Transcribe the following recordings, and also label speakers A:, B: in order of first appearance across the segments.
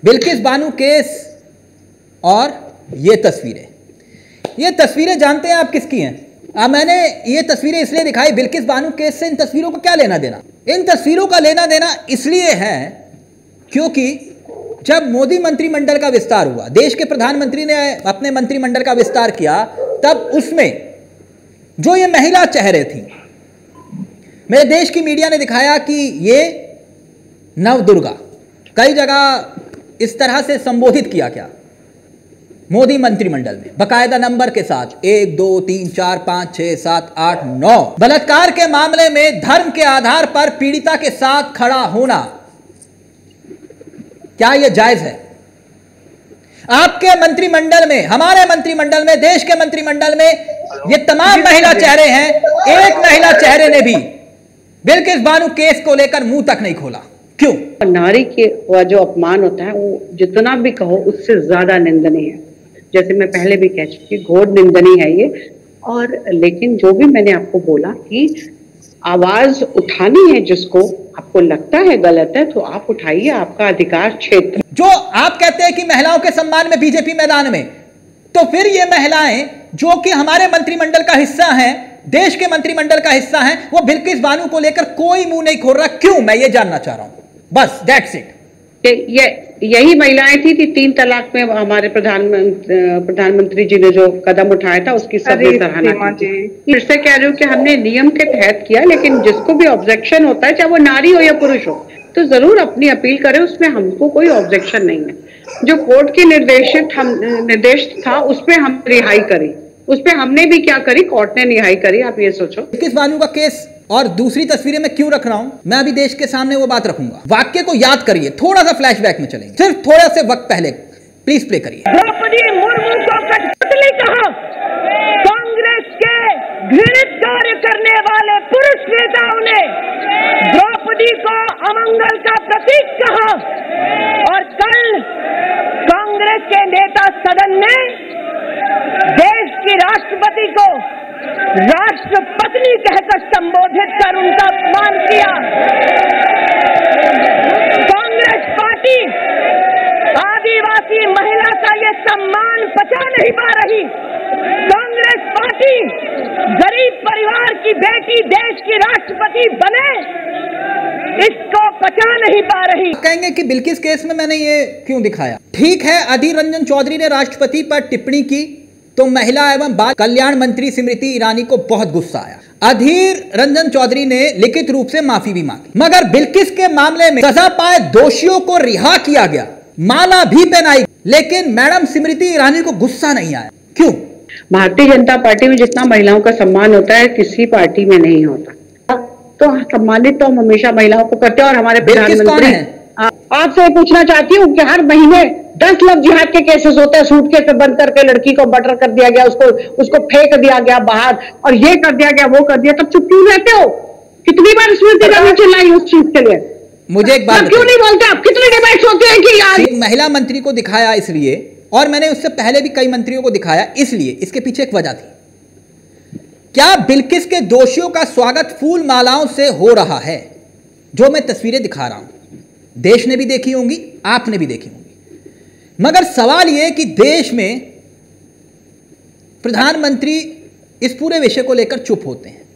A: Bilkis Bano case और ये तस्वीरें जानते हैं आप किसकी हैं? मैंने ये तस्वीरें इसलिए दिखाई, बिल्किस बानो केस से इन तस्वीरों को क्या लेना देना? इन तस्वीरों का लेना देना इसलिए है क्योंकि जब मोदी मंत्रिमंडल का विस्तार हुआ, देश के प्रधानमंत्री ने अपने मंत्रिमंडल का विस्तार किया, तब उसमें जो ये महिला चेहरे थी, मेरे देश की मीडिया ने दिखाया कि ये नवदुर्गा, कई जगह इस तरह से संबोधित किया गया मोदी मंत्रिमंडल में, बकायदा नंबर के साथ 1 2 3 4 5 6 7 8 9। बलात्कार के मामले में धर्म के आधार पर पीड़िता के साथ खड़ा होना, क्या यह जायज है? आपके मंत्रिमंडल में, हमारे मंत्रिमंडल में, देश के मंत्रिमंडल में ये तमाम महिला चेहरे हैं, एक महिला चेहरे ने भी बिल्किस बानो केस को लेकर मुंह तक नहीं खोला। क्यों?
B: नारी के जो अपमान होता है वो जितना भी कहो उससे ज्यादा निंदनीय है। जैसे मैं पहले भी कह चुकी, घोर निंदनीय है ये। और लेकिन जो भी मैंने आपको बोला कि आवाज उठानी है, जिसको आपको लगता है गलत है तो आप उठाइए, आपका अधिकार क्षेत्र।
A: जो आप कहते हैं कि महिलाओं के सम्मान में बीजेपी मैदान में, तो फिर ये महिलाएं जो कि हमारे मंत्रिमंडल का हिस्सा हैं, देश के मंत्रिमंडल का हिस्सा हैं, वो बिल्किस बानो को लेकर कोई मुंह नहीं खोल रहा। क्यों? मैं ये जानना चाह रहा हूं, बस दैट्स इट।
B: यही महिलाएं थी 3 तलाक में हमारे प्रधानमंत्री जी ने जो कदम उठाया था उसकी सबने सराहना की। फिर से कह रही हूँ कि हमने नियम के तहत किया, लेकिन जिसको भी ऑब्जेक्शन होता है, चाहे वो नारी हो या पुरुष हो, तो जरूर अपनी अपील करें, उसमें हमको कोई ऑब्जेक्शन नहीं है। जो कोर्ट की निर्देश था उसमें हम रिहाई करी, उसपे हमने भी क्या करी, कोर्ट ने रिहाई करी। आप ये सोचो
A: बिल्किस बानो का केस और दूसरी तस्वीरें मैं क्यों रख रहा हूं, मैं अभी देश के सामने वो बात रखूंगा। वाक्य को याद करिए, थोड़ा सा फ्लैशबैक में चलेंगे, सिर्फ थोड़ा से वक्त पहले, प्लीज प्ले करिए।
C: द्रौपदी मुर्मू को कठपुतली कहा, कांग्रेस के घृणित कार्य करने वाले पुरुष नेताओं ने द्रौपदी को अमंगल का प्रतीक कहा, और कल कांग्रेस के नेता सदन ने देश की राष्ट्रपति को राष्ट्रपत्नी कहकर संबोधित कर उनका अपमान किया। कांग्रेस पार्टी आदिवासी महिला का ये सम्मान पचा नहीं पा रही। कांग्रेस पार्टी गरीब परिवार की बेटी देश की राष्ट्रपति बने, इसको पचा नहीं पा रही।
A: कहेंगे कि बिल्किस केस में मैंने ये क्यों दिखाया? ठीक है, अधीर रंजन चौधरी ने राष्ट्रपति पर टिप्पणी की तो महिला एवं बाल कल्याण मंत्री स्मृति ईरानी को बहुत गुस्सा आया। अधीर रंजन चौधरी ने लिखित रूप से माफी भी मांगी, मगर बिल्किस के मामले में सजा पाए दोषियों को रिहा किया गया, माला भी पहनाई, लेकिन मैडम स्मृति ईरानी को गुस्सा नहीं आया। क्यों?
B: भारतीय जनता पार्टी में जितना महिलाओं का सम्मान होता है किसी पार्टी में नहीं होता। तो सम्मानित तो हम हमेशा महिलाओं को करते हैं। और हमारे प्रधानमंत्री, आपसे पूछना चाहती हूँ कि हर महीने 10 लव जिहाद के केसेस होते हैं, सूटकेस में बंद करके लड़की को मर्डर कर दिया गया, उसको फेंक दिया गया बाहर, और ये कर दिया गया, वो कर दिया, तब चुप क्यों रहते हो? कितनी बार स्मृति ईरानी चिल्लाई उस चीज के लिए?
A: मुझे एक बात
B: क्यों नहीं बोलते आप? कितने डिबेट्स होते हैं कि यार
A: महिला मंत्री को दिखाया इसलिए, और मैंने उससे पहले भी कई मंत्रियों को दिखाया इसलिए, इसके पीछे एक वजह थी। क्या बिल्किस के दोषियों का स्वागत फूल मालाओं से हो रहा है? जो मैं तस्वीरें दिखा रहा हूं, देश ने भी देखी होंगी, आपने भी देखी होंगी, मगर सवाल यह कि देश में प्रधानमंत्री इस पूरे विषय को लेकर चुप होते हैं।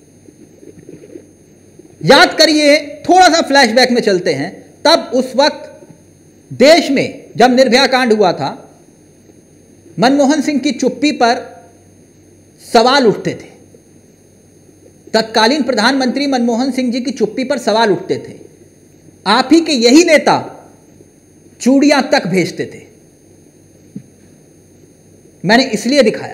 A: याद करिए, थोड़ा सा फ्लैशबैक में चलते हैं, तब उस वक्त देश में जब निर्भया कांड हुआ था, मनमोहन सिंह की चुप्पी पर सवाल उठते थे। तत्कालीन प्रधानमंत्री मनमोहन सिंह जी की चुप्पी पर सवाल उठते थे। आप ही के यही नेता चूड़ियां तक भेजते थे। मैंने इसलिए दिखाया।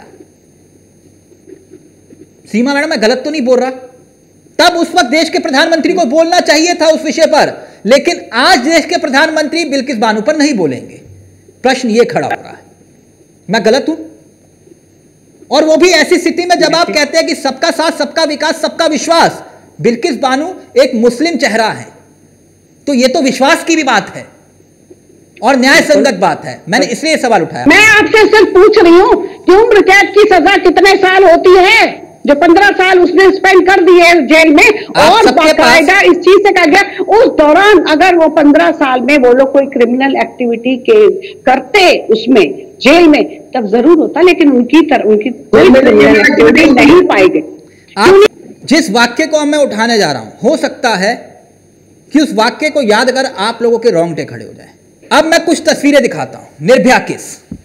A: सीमा मैडम, मैं गलत तो नहीं बोल रहा? तब उस वक्त देश के प्रधानमंत्री को बोलना चाहिए था उस विषय पर, लेकिन आज देश के प्रधानमंत्री बिल्किस बानो पर नहीं बोलेंगे। प्रश्न यह खड़ा हो रहा है, मैं गलत हूं? और वो भी ऐसी स्थिति में जब आप कहते हैं कि सबका साथ, सबका विकास, सबका विश्वास। बिल्किस बानो एक मुस्लिम चेहरा है, तो यह तो विश्वास की भी बात है और न्याय संगत बात है। मैंने इसलिए सवाल उठाया।
B: मैं आपसे सिर्फ पूछ रही हूं कि उम्र कैद की सजा कितने साल होती है? जो 15 साल उसने स्पेंड कर दिए जेल में, और बाकायदा इस चीज से कहा गया उस दौरान अगर वो 15 साल में वो लोग कोई क्रिमिनल एक्टिविटी करते उसमें जेल में, तब जरूर होता, लेकिन उनकी कोई क्रिमिनल एक्टिविटी नहीं पाई गई।
A: जिस वाक्य को मैं उठाने जा रहा हूं, हो सकता है कि उस वाक्य को याद कर आप लोगों के रोंगटे खड़े हो जाए। अब मैं कुछ तस्वीरें दिखाता हूं। निर्भया केस,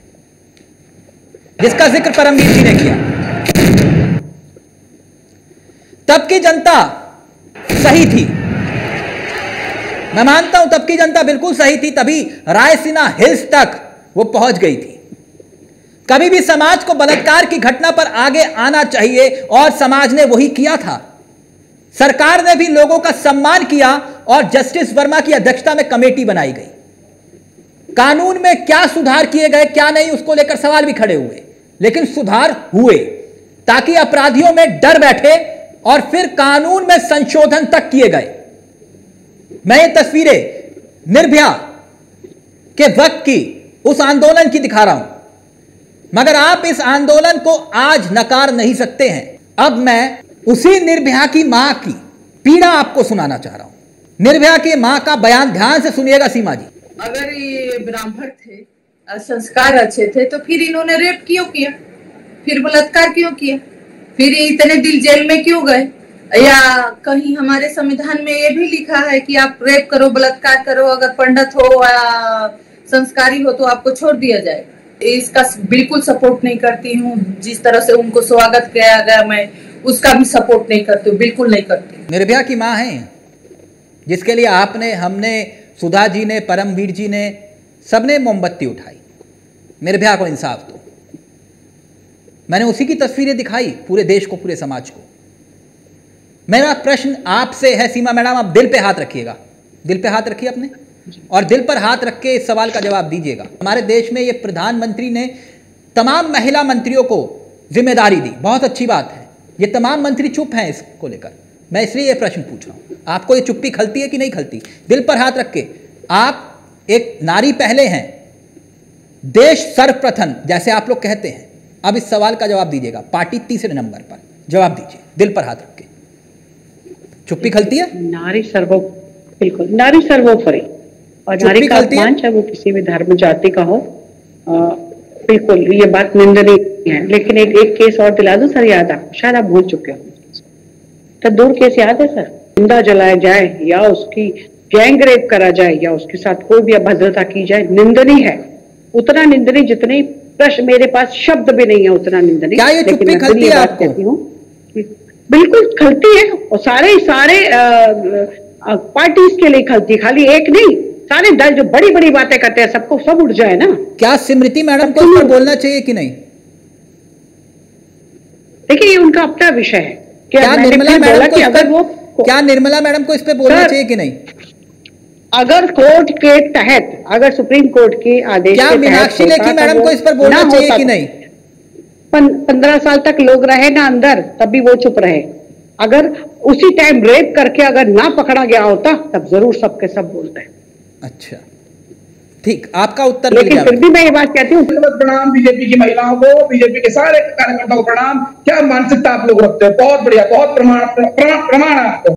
A: जिसका जिक्र परमवीर जी ने किया। तब की जनता सही थी, मैं मानता हूं तब की जनता बिल्कुल सही थी, तभी रायसीना हिल्स तक वो पहुंच गई थी। कभी भी समाज को बलात्कार की घटना पर आगे आना चाहिए और समाज ने वही किया था। सरकार ने भी लोगों का सम्मान किया और जस्टिस वर्मा की अध्यक्षता में कमेटी बनाई गई। कानून में क्या सुधार किए गए क्या नहीं उसको लेकर सवाल भी खड़े हुए, लेकिन सुधार हुए ताकि अपराधियों में डर बैठे और फिर कानून में संशोधन तक किए गए। मैं ये तस्वीरें निर्भया के वक्त की उस आंदोलन की दिखा रहा हूं, मगर आप इस आंदोलन को आज नकार नहीं सकते हैं। अब मैं उसी निर्भया की मां की पीड़ा आपको सुनाना चाह रहा हूं। निर्भया की मां का बयान ध्यान से सुनिएगा सीमा जी।
D: अगर ये ब्राह्मण थे, संस्कार अच्छे थे, तो फिर इन्होंने रेप क्यों किया, फिर बलात्कार क्यों किया, फिर इतने दिल जेल में क्यों गए? या कहीं हमारे संविधान में ये भी लिखा है कि आप रेप करो, बलात्कार करो, अगर पंडित हो या संस्कारी हो तो आपको छोड़ दिया जाए? इसका बिल्कुल सपोर्ट नहीं करती हूँ। जिस तरह से उनको स्वागत किया गया, मैं उसका भी सपोर्ट नहीं करती हूँ, बिल्कुल नहीं करती।
A: निर्भया की मां है, जिसके लिए आपने, हमने, सुधा जी ने, परमवीर जी ने, सबने मोमबत्ती उठाई। निर्भया को इंसाफ दो। मैंने उसी की तस्वीरें दिखाई पूरे देश को, पूरे समाज को। मेरा प्रश्न आपसे है सीमा मैडम, आप दिल पे हाथ रखिएगा, दिल पे हाथ रखिए अपने, और दिल पर हाथ रख के इस सवाल का जवाब दीजिएगा। हमारे देश में ये प्रधानमंत्री ने तमाम महिला मंत्रियों को जिम्मेदारी दी, बहुत अच्छी बात है। ये तमाम मंत्री चुप हैं इसको लेकर, मैं इसलिए ये प्रश्न पूछ रहा हूं। आपको ये चुप्पी खलती है कि नहीं खलती? दिल पर हाथ रख के, आप एक नारी पहले हैं, देश सर्वप्रथम जैसे आप लोग कहते हैं। अब इस सवाल का जवाब दीजिएगा, पार्टी तीसरे नंबर पर जवाब दीजिए, दिल पर हाथ रख के। चुप्पी खलती है?
B: नारी सर्वो, बिल्कुल नारी सर्वोपरि, और नारी का अपमान चाहे वो किसी भी धर्म जाति का हो, बिल्कुल ये बात निंदनीय है। लेकिन एक केस और दिला दो सर, याद आपको, शायद आप भूल चुके हो। तो दूर केस याद है सर? जिंदा जलाया जाए या उसकी गैंग रेप करा जाए या उसके साथ कोई भी अभद्रता की जाए, निंदनीय है। उतना निंदनीय जितने प्रश्न, मेरे पास शब्द भी नहीं है उतना निंदनीय।
A: क्या ये चुप्पी खलती है आपको?
B: बिल्कुल खलती है, और सारे पार्टीज के लिए खलती, खाली एक नहीं, सारे दल जो बड़ी बड़ी बातें करते हैं सबको सब उठ जाए ना।
A: क्या स्मृति मैडम को इस पर बोलना चाहिए कि नहीं?
B: देखिए ये उनका अपना विषय है।
A: क्या निर्मला मैडम को इस पे बोलना चाहिए कि नहीं?
B: अगर कोर्ट के तहत, अगर सुप्रीम कोर्ट के आदेश,
A: क्या मीनाक्षी लेखी मैडम को इस पर बोलना चाहिए कि नहीं?
B: 15 साल तक लोग रहे ना अंदर, तब भी वो चुप रहे। अगर उसी टाइम रेप करके अगर ना पकड़ा गया होता तब जरूर सबके सब बोलते हैं।
A: अच्छा ठीक, आपका उत्तर।
B: लेकिन फिर भी मैं ये बात कहती हूँ,
E: प्रणाम बीजेपी की महिलाओं को, बीजेपी के सारे कार्यकर्ताओं को प्रणाम। क्या मानसिकता आप लोग रखते हो, बहुत बढ़िया, बहुत प्रमाण आपको।